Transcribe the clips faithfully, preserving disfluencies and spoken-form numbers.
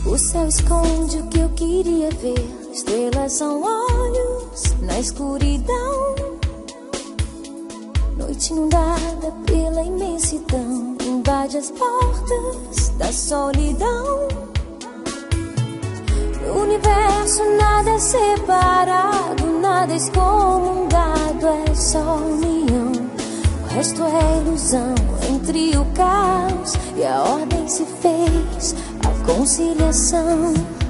O céu esconde o que eu queria ver. Estrelas são olhos na escuridão. Noite inundada pela imensidão invade as portas da solidão. No universo nada é separado, nada é excomungado, é só união. O resto é ilusão entre o caos e a ordem se fez a conciliação.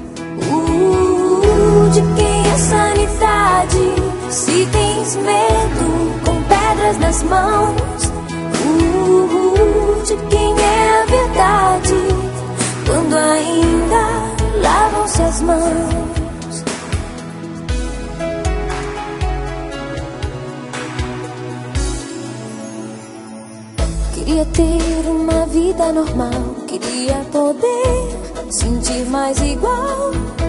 Uh, de quem é sanidade? Se tens medo, com pedras nas mãos. Uh, de quem é a verdade? Quando ainda lavam-se as mãos. Queria ter uma vida normal, queria poder sentir mais igual,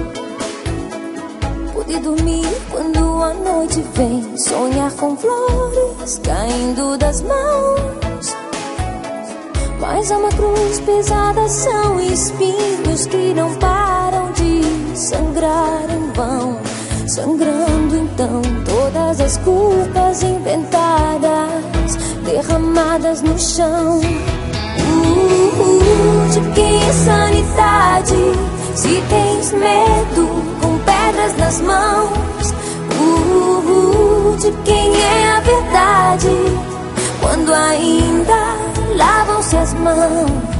poder dormir quando a noite vem, sonhar com flores caindo das mãos. Mas há uma cruz pesada, são espinhos que não param de sangrar em vão. Sangrando então todas as culpas inventadas, derramadas no chão. Uh, uh, de quem é sanidade? Se tens medo, com pedras nas mãos. Uh, uh, de quem é a verdade? Quando ainda lavam-se as mãos.